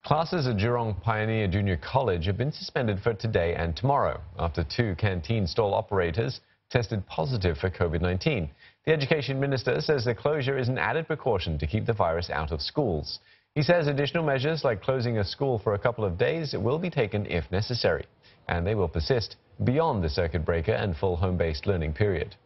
Classes at Jurong Pioneer Junior College have been suspended for today and tomorrow after 2 canteen stall operators tested positive for COVID-19. The Education Minister says the closure is an added precaution to keep the virus out of schools. He says additional measures like closing a school for a couple of days will be taken if necessary, and they will persist beyond the circuit breaker and full home-based learning period.